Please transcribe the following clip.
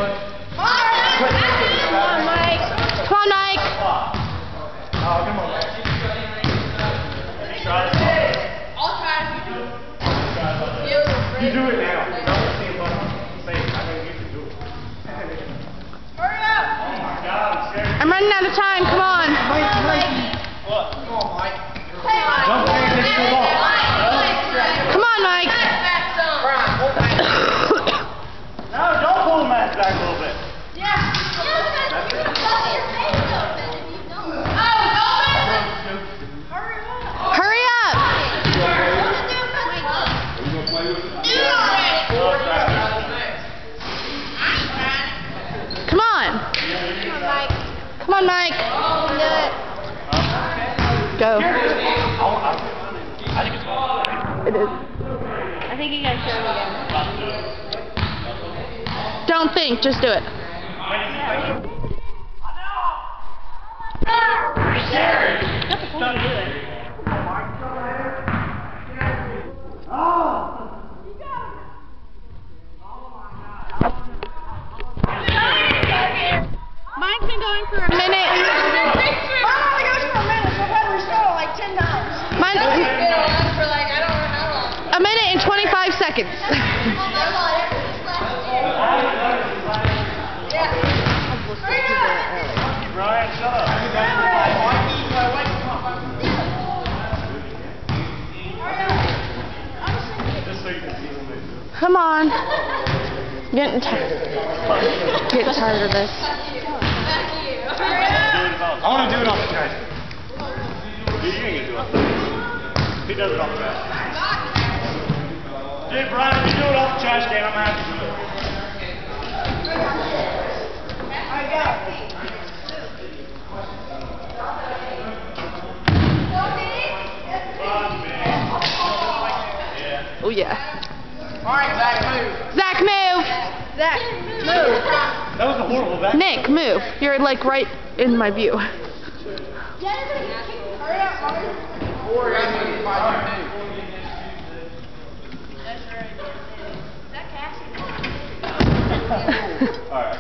Come on, Mike. Come on, Mike. Oh, come on, Mike. I'll try if you do it. You do it now. Don't see what I'm saying. I know you can do it. Hurry up. Oh my God, I'm scared. I'm running out of time. Come on. What? Come on, Mike. Don't pay attention to the ball. Come on, Mike. No, don't pull the mask back a little bit. Hurry up. Come on. Come on, Mike. Go. I think it's ball. It is. I think you gotta show it again. Don't think. Just do it. Don't do it. Mine's been going for a minute. Mine, a minute and 25 seconds. Brian, shut up. Just so you can see something. Come on. Getting tired of this. I want to do it off the trash. You ain't gonna do it. He does it off the trash. Hey, Brian, if you do it off the trash can, I'm gonna have to do it. Oh yeah. Alright, Zach, move. Zach, move. Zach, move. That was a horrible back. Nick, move. You're like right in my view. Alright.